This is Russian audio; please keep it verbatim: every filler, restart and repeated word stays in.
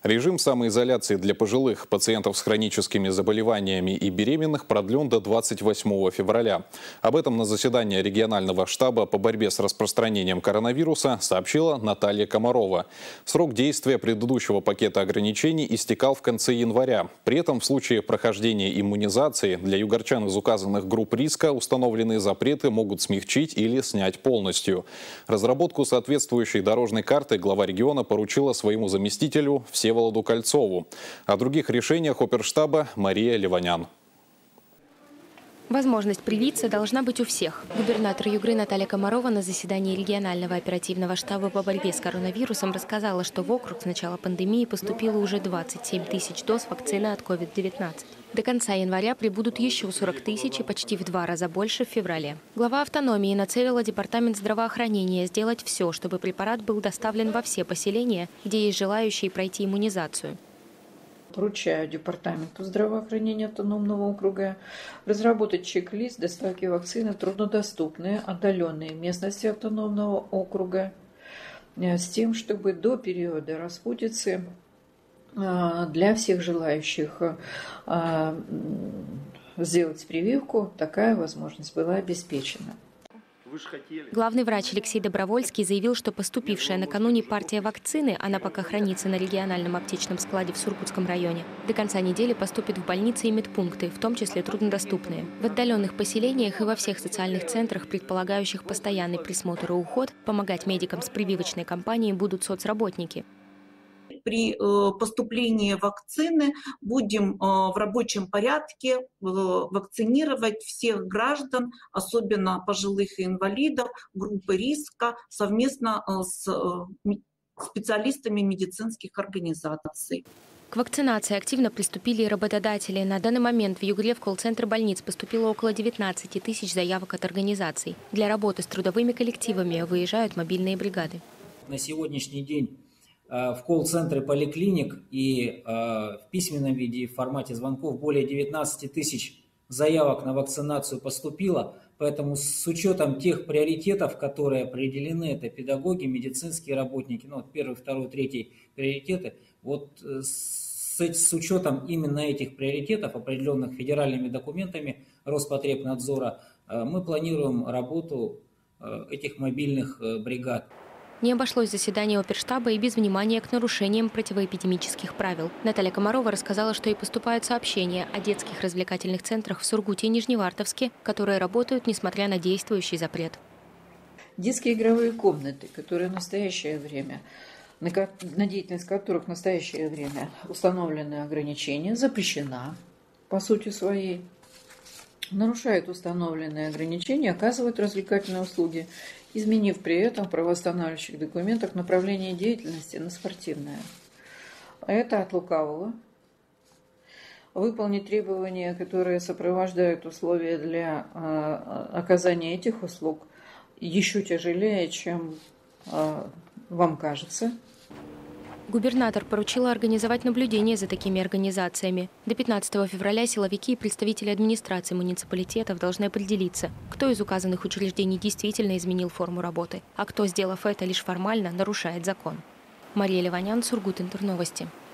Режим самоизоляции для пожилых, пациентов с хроническими заболеваниями и беременных продлен до двадцать восьмого февраля. Об этом на заседании регионального штаба по борьбе с распространением коронавируса сообщила Наталья Комарова. Срок действия предыдущего пакета ограничений истекал в конце января. При этом в случае прохождения иммунизации для югорчан из указанных групп риска установленные запреты могут смягчить или снять полностью. Разработку соответствующей дорожной карты глава региона поручила своему заместителю Всеволоду Кольцову. О других решениях оперштаба Мария Ливанян. Возможность привиться должна быть у всех. Губернатор Югры Наталья Комарова на заседании регионального оперативного штаба по борьбе с коронавирусом рассказала, что в округ с начала пандемии поступило уже двадцать семь тысяч доз вакцины от ковид девятнадцать. До конца января прибудут еще сорок тысяч и почти в два раза больше в феврале. Глава автономии нацелила департамент здравоохранения сделать все, чтобы препарат был доставлен во все поселения, где есть желающие пройти иммунизацию. Поручаю департаменту здравоохранения автономного округа разработать чек-лист доставки вакцины в труднодоступные, отдаленные местности автономного округа с тем, чтобы до периода распутицы для всех желающих сделать прививку такая возможность была обеспечена. Главный врач Алексей Добровольский заявил, что поступившая накануне партия вакцины, она пока хранится на региональном аптечном складе в Сургутском районе, до конца недели поступит в больницы и медпункты, в том числе труднодоступные. В отдаленных поселениях и во всех социальных центрах, предполагающих постоянный присмотр и уход, помогать медикам с прививочной кампанией будут соцработники. При поступлении вакцины будем в рабочем порядке вакцинировать всех граждан, особенно пожилых и инвалидов, группы риска, совместно с специалистами медицинских организаций. К вакцинации активно приступили и работодатели. На данный момент в Югре в колл-центр больниц поступило около девятнадцати тысяч заявок от организаций. Для работы с трудовыми коллективами выезжают мобильные бригады. На сегодняшний день в колл-центры поликлиник и в письменном виде и в формате звонков более девятнадцати тысяч заявок на вакцинацию поступило. Поэтому с учетом тех приоритетов, которые определены, это педагоги, медицинские работники, ну, вот первый, второй, третий приоритеты, вот с, с учетом именно этих приоритетов, определенных федеральными документами Роспотребнадзора, мы планируем работу этих мобильных бригад. Не обошлось заседание оперштаба и без внимания к нарушениям противоэпидемических правил. Наталья Комарова рассказала, что и поступают сообщения о детских развлекательных центрах в Сургуте и Нижневартовске, которые работают, несмотря на действующий запрет. Детские игровые комнаты, которые в настоящее время, на, на деятельность которых в настоящее время установлены ограничения, запрещена по сути своей. Нарушают установленные ограничения, оказывают развлекательные услуги, изменив при этом в правоостанавливающих документах направление деятельности на спортивное. Это от лукавого. Выполнить требования, которые сопровождают условия для э, оказания этих услуг, еще тяжелее, чем э, вам кажется. Губернатор поручила организовать наблюдение за такими организациями. До пятнадцатого февраля силовики и представители администрации муниципалитетов должны определиться, кто из указанных учреждений действительно изменил форму работы, а кто, сделав это лишь формально, нарушает закон. Мария Ливанян, Сургут Интерновости.